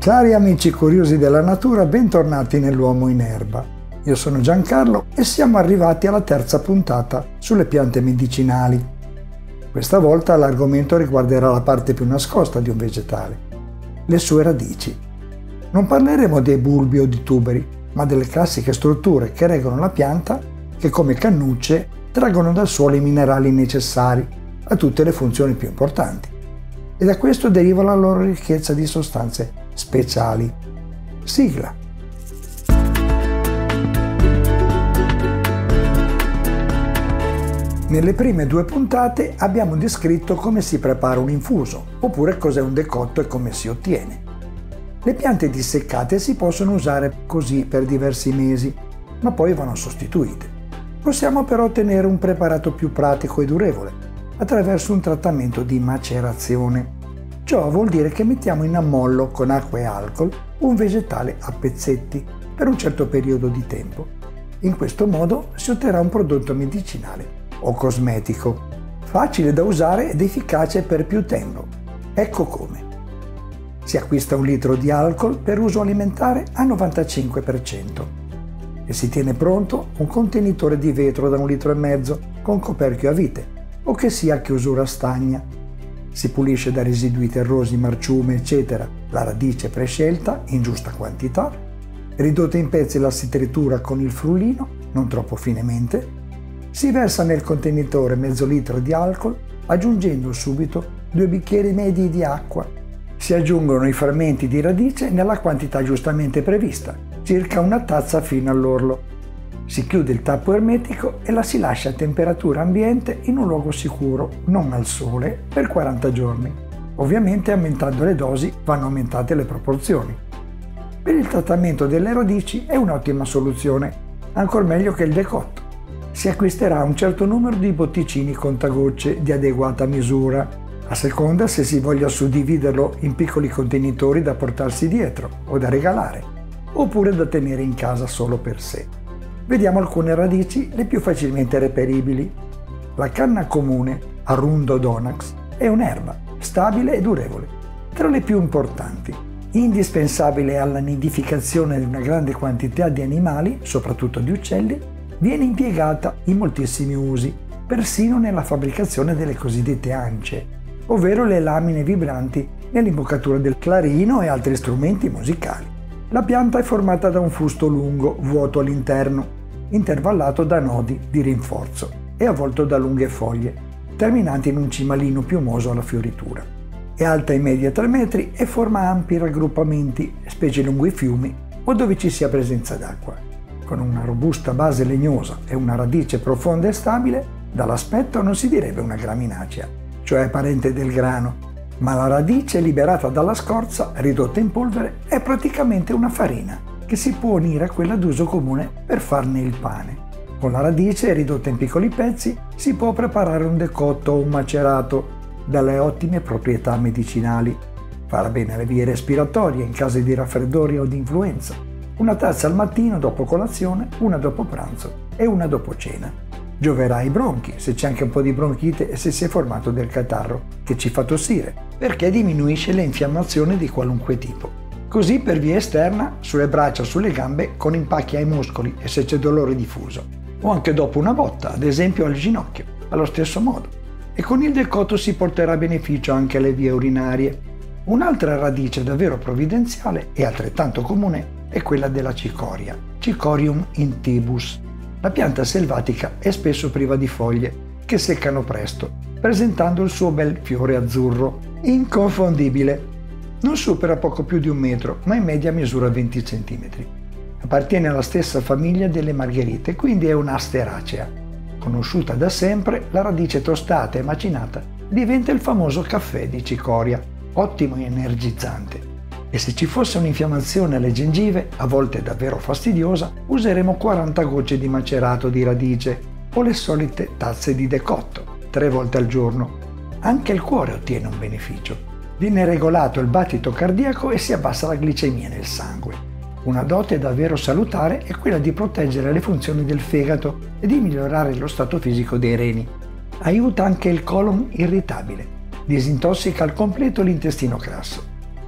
Cari amici curiosi della natura, bentornati nell'Uomo in Erba. Io sono Giancarlo e siamo arrivati alla terza puntata sulle piante medicinali. Questa volta l'argomento riguarderà la parte più nascosta di un vegetale, le sue radici. Non parleremo dei bulbi o di tuberi, ma delle classiche strutture che reggono la pianta che come cannucce traggono dal suolo i minerali necessari a tutte le funzioni più importanti. E da questo deriva la loro ricchezza di sostanze speciali. Sigla. Nelle prime 2 puntate abbiamo descritto come si prepara un infuso, oppure cos'è un decotto e come si ottiene. Le piante disseccate si possono usare così per diversi mesi, ma poi vanno sostituite. Possiamo però ottenere un preparato più pratico e durevole, attraverso un trattamento di macerazione. Ciò vuol dire che mettiamo in ammollo con acqua e alcol un vegetale a pezzetti per un certo periodo di tempo. In questo modo si otterrà un prodotto medicinale o cosmetico, facile da usare ed efficace per più tempo. Ecco come. Si acquista 1 litro di alcol per uso alimentare al 95% e si tiene pronto un contenitore di vetro da 1,5 litri con coperchio a vite o che sia a chiusura stagna. Si pulisce da residui terrosi, marciume, eccetera, la radice prescelta in giusta quantità, ridotta in pezzi la si tritura con il frullino, non troppo finemente, si versa nel contenitore mezzo litro di alcol, aggiungendo subito 2 bicchieri medi di acqua. Si aggiungono i fermenti di radice nella quantità giustamente prevista, circa 1 tazza fino all'orlo. Si chiude il tappo ermetico e la si lascia a temperatura ambiente in un luogo sicuro, non al sole, per 40 giorni. Ovviamente aumentando le dosi vanno aumentate le proporzioni. Per il trattamento delle radici è un'ottima soluzione, ancor meglio che il decotto. Si acquisterà un certo numero di botticini contagocce di adeguata misura, a seconda se si voglia suddividerlo in piccoli contenitori da portarsi dietro o da regalare, oppure da tenere in casa solo per sé. Vediamo alcune radici, le più facilmente reperibili. La canna comune, Arundodonax, è un'erba stabile e durevole, tra le più importanti. Indispensabile alla nidificazione di una grande quantità di animali, soprattutto di uccelli, viene impiegata in moltissimi usi, persino nella fabbricazione delle cosiddette ance, ovvero le lamine vibranti nell'imboccatura del clarino e altri strumenti musicali. La pianta è formata da un fusto lungo, vuoto all'interno, intervallato da nodi di rinforzo e avvolto da lunghe foglie, terminanti in un cimalino piumoso alla fioritura. È alta in media 3 metri e forma ampi raggruppamenti, specie lungo i fiumi o dove ci sia presenza d'acqua. Con una robusta base legnosa e una radice profonda e stabile, dall'aspetto non si direbbe una graminacea, cioè parente del grano, ma la radice liberata dalla scorza, ridotta in polvere, è praticamente una farina che si può unire a quella d'uso comune per farne il pane. Con la radice, ridotta in piccoli pezzi, si può preparare un decotto o un macerato dalle ottime proprietà medicinali. Farà bene alle vie respiratorie in caso di raffreddore o di influenza. 1 tazza al mattino dopo colazione, 1 dopo pranzo e 1 dopo cena. Gioverà ai bronchi, se c'è anche un po' di bronchite e se si è formato del catarro, che ci fa tossire, perché diminuisce le infiammazioni di qualunque tipo. Così per via esterna, sulle braccia o sulle gambe, con impacchi ai muscoli e se c'è dolore diffuso. O anche dopo una botta, ad esempio al ginocchio, allo stesso modo. E con il decotto si porterà beneficio anche alle vie urinarie. Un'altra radice davvero provvidenziale e altrettanto comune è quella della cicoria, Cicorium intybus. La pianta selvatica è spesso priva di foglie, che seccano presto, presentando il suo bel fiore azzurro, inconfondibile. Non supera poco più di 1 metro, ma in media misura 20 cm. Appartiene alla stessa famiglia delle margherite, quindi è un'asteracea. Conosciuta da sempre, la radice tostata e macinata diventa il famoso caffè di cicoria, ottimo e energizzante. E se ci fosse un'infiammazione alle gengive, a volte davvero fastidiosa, useremo 40 gocce di macerato di radice o le solite tazze di decotto, 3 volte al giorno. Anche il cuore ottiene un beneficio. Viene regolato il battito cardiaco e si abbassa la glicemia nel sangue. Una dote davvero salutare è quella di proteggere le funzioni del fegato e di migliorare lo stato fisico dei reni. Aiuta anche il colon irritabile, disintossica al completo l'intestino grasso.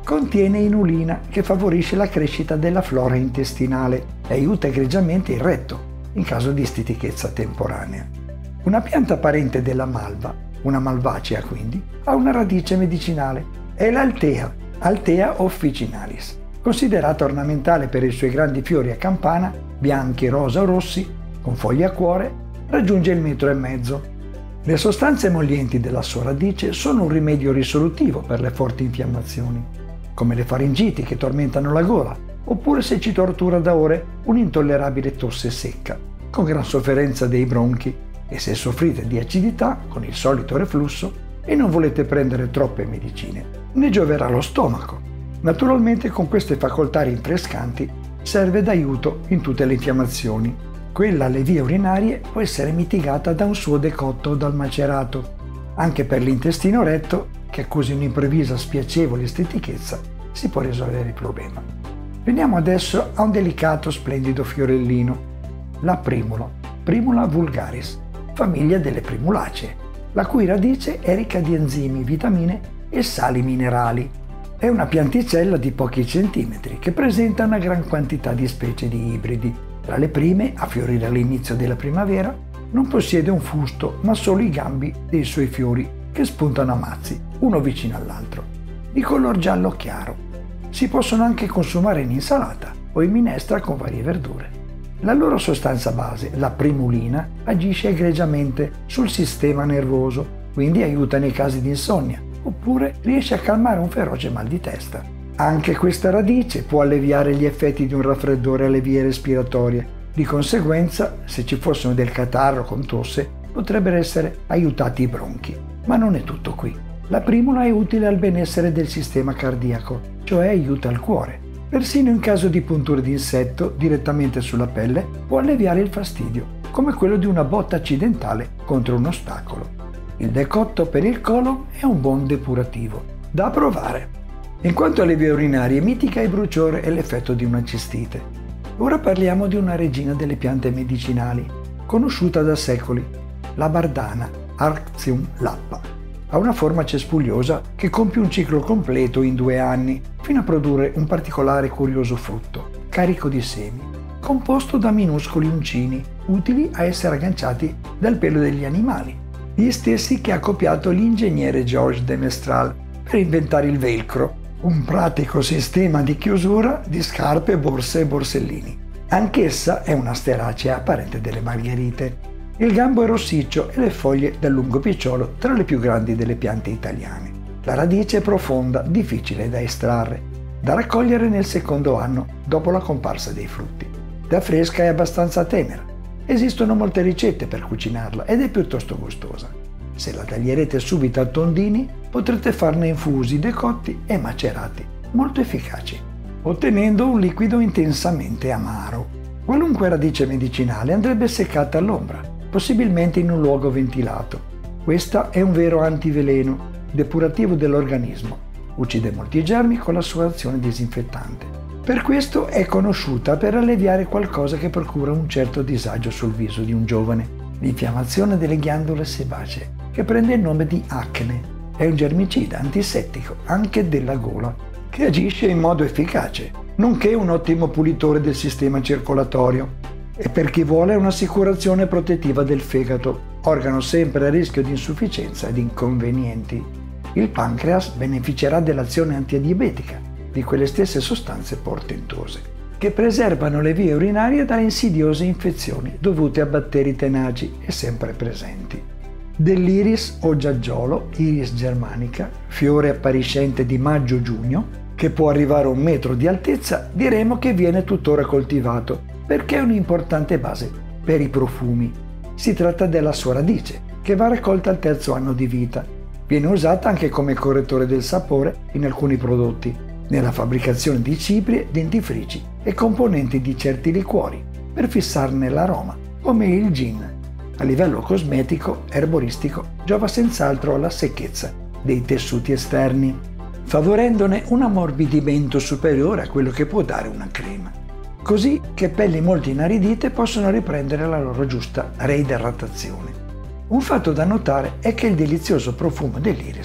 contiene inulina che favorisce la crescita della flora intestinale e aiuta egregiamente il retto in caso di stitichezza temporanea. Una pianta parente della malva, una malvacea quindi, ha una radice medicinale, è l'altea, Altea officinalis, considerata ornamentale per i suoi grandi fiori a campana, bianchi, rosa o rossi, con foglie a cuore, raggiunge il 1,5 metri. Le sostanze emollienti della sua radice sono un rimedio risolutivo per le forti infiammazioni, come le faringiti che tormentano la gola, oppure se ci tortura da ore un'intollerabile tosse secca, con gran sofferenza dei bronchi, e se soffrite di acidità, con il solito reflusso, e non volete prendere troppe medicine, ne gioverà lo stomaco. Naturalmente con queste facoltà rinfrescanti serve d'aiuto in tutte le infiammazioni. Quella alle vie urinarie può essere mitigata da un suo decotto o dal macerato. Anche per l'intestino retto, che accusi un'improvvisa spiacevole stitichezza, si può risolvere il problema. Veniamo adesso a un delicato splendido fiorellino, la primula, Primula vulgaris, famiglia delle primulacee, la cui radice è ricca di enzimi, vitamine e sali minerali. È una pianticella di pochi centimetri che presenta una gran quantità di specie di ibridi. Tra le prime, a fiorire all'inizio della primavera, non possiede un fusto, ma solo i gambi dei suoi fiori che spuntano a mazzi, uno vicino all'altro, di color giallo chiaro. Si possono anche consumare in insalata o in minestra con varie verdure. La loro sostanza base, la primulina, agisce egregiamente sul sistema nervoso, quindi aiuta nei casi di insonnia, oppure riesce a calmare un feroce mal di testa. Anche questa radice può alleviare gli effetti di un raffreddore alle vie respiratorie. Di conseguenza, se ci fossero del catarro con tosse, potrebbero essere aiutati i bronchi. Ma non è tutto qui. La primula è utile al benessere del sistema cardiaco, cioè aiuta il cuore. Persino in caso di punture di insetto direttamente sulla pelle può alleviare il fastidio, come quello di una botta accidentale contro un ostacolo. Il decotto per il colon è un buon depurativo, da provare. In quanto alle vie urinarie, mitiga il bruciore e l'effetto di una cistite. Ora parliamo di una regina delle piante medicinali, conosciuta da secoli, la bardana, Arctium lappa. Ha una forma cespugliosa che compie un ciclo completo in 2 anni, fino a produrre un particolare curioso frutto, carico di semi, composto da minuscoli uncini, utili a essere agganciati dal pelo degli animali, gli stessi che ha copiato l'ingegnere Georges de Mestral per inventare il velcro, un pratico sistema di chiusura di scarpe, borse e borsellini. Anch'essa è una steracea parente delle margherite. Il gambo è rossiccio e le foglie dal lungo picciolo, tra le più grandi delle piante italiane. La radice è profonda, difficile da estrarre, da raccogliere nel secondo anno dopo la comparsa dei frutti. Da fresca è abbastanza tenera. Esistono molte ricette per cucinarla ed è piuttosto gustosa. Se la taglierete subito a tondini, potrete farne infusi, decotti e macerati, molto efficaci, ottenendo un liquido intensamente amaro. Qualunque radice medicinale andrebbe seccata all'ombra, possibilmente in un luogo ventilato. Questa è un vero antiveleno, depurativo dell'organismo. Uccide molti germi con la sua azione disinfettante. Per questo è conosciuta per alleviare qualcosa che procura un certo disagio sul viso di un giovane, l'infiammazione delle ghiandole sebacee, che prende il nome di acne. È un germicida antisettico anche della gola, che agisce in modo efficace, nonché un ottimo pulitore del sistema circolatorio. E per chi vuole un'assicurazione protettiva del fegato, organo sempre a rischio di insufficienza ed inconvenienti. Il pancreas beneficerà dell'azione antidiabetica di quelle stesse sostanze portentose, che preservano le vie urinarie dalle insidiose infezioni dovute a batteri tenaci e sempre presenti. Dell'iris o giaggiolo, Iris germanica, fiore appariscente di maggio-giugno, che può arrivare a 1 metro di altezza, diremo che viene tuttora coltivato perché è un'importante base per i profumi. Si tratta della sua radice, che va raccolta al 3° anno di vita. Viene usata anche come correttore del sapore in alcuni prodotti, nella fabbricazione di ciprie, dentifrici e componenti di certi liquori, per fissarne l'aroma, come il gin. A livello cosmetico, erboristico, giova senz'altro alla secchezza dei tessuti esterni, favorendone un ammorbidimento superiore a quello che può dare una crema, così che pelli molto inaridite possono riprendere la loro giusta reidratazione. Un fatto da notare è che il delizioso profumo dell'iris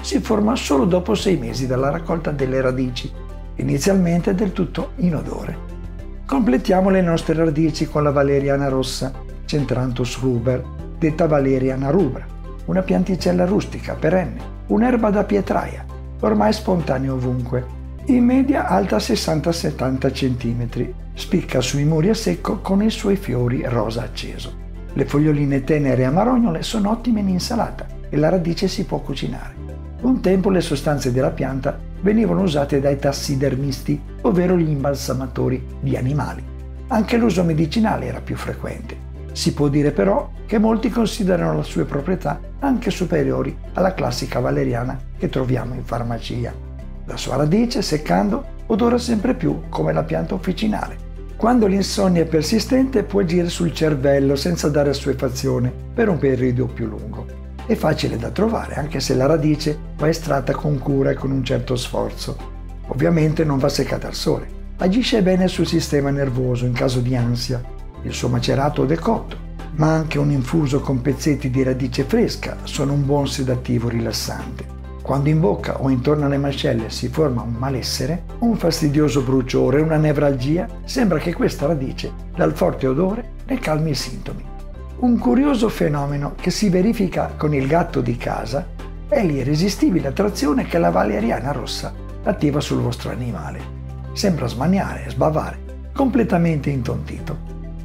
si forma solo dopo 6 mesi dalla raccolta delle radici, inizialmente del tutto inodore. Completiamo le nostre radici con la valeriana rossa, Centranthus ruber, detta valeriana rubra, una pianticella rustica perenne, un'erba da pietraia, ormai spontanea ovunque. In media alta 60-70 cm, spicca sui muri a secco con i suoi fiori rosa acceso. Le foglioline tenere a marognole sono ottime in insalata e la radice si può cucinare. Un tempo le sostanze della pianta venivano usate dai tassidermisti, ovvero gli imbalsamatori di animali. Anche l'uso medicinale era più frequente. Si può dire però che molti considerano le sue proprietà anche superiori alla classica valeriana che troviamo in farmacia. La sua radice, seccando, odora sempre più come la pianta officinale. Quando l'insonnia è persistente può agire sul cervello senza dare assuefazione per un periodo più lungo. È facile da trovare anche se la radice va estratta con cura e con un certo sforzo. Ovviamente non va seccata al sole. Agisce bene sul sistema nervoso in caso di ansia, il suo macerato o decotto, ma anche un infuso con pezzetti di radice fresca sono un buon sedativo rilassante. Quando in bocca o intorno alle mascelle si forma un malessere, un fastidioso bruciore, una nevralgia, sembra che questa radice, dal forte odore, ne calmi i sintomi. Un curioso fenomeno che si verifica con il gatto di casa è l'irresistibile attrazione che la valeriana rossa attiva sul vostro animale. Sembra smaniare, sbavare, completamente intontito.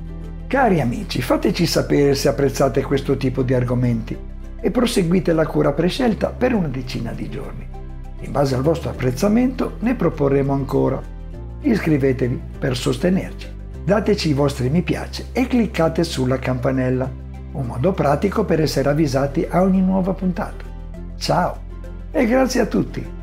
Cari amici, fateci sapere se apprezzate questo tipo di argomenti e proseguite la cura prescelta per una decina di giorni. In base al vostro apprezzamento ne proporremo ancora. Iscrivetevi per sostenerci. Dateci i vostri mi piace e cliccate sulla campanella, un modo pratico per essere avvisati a ogni nuova puntata. Ciao e grazie a tutti!